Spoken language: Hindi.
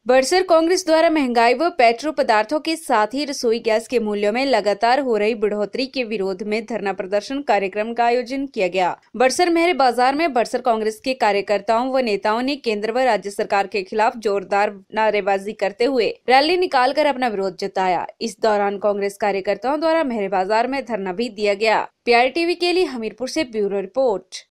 बड़सर कांग्रेस द्वारा महंगाई व पेट्रो पदार्थों के साथ ही रसोई गैस के मूल्यों में लगातार हो रही बढ़ोतरी के विरोध में धरना प्रदर्शन कार्यक्रम का आयोजन किया गया। बड़सर मेहरे बाजार में बड़सर कांग्रेस के कार्यकर्ताओं व नेताओं ने केंद्र व राज्य सरकार के खिलाफ जोरदार नारेबाजी करते हुए रैली निकालकर अपना विरोध जताया। इस दौरान कांग्रेस कार्यकर्ताओं द्वारा मेहरे बाजार में धरना भी दिया गया। PRTV के लिए हमीरपुर से ब्यूरो रिपोर्ट।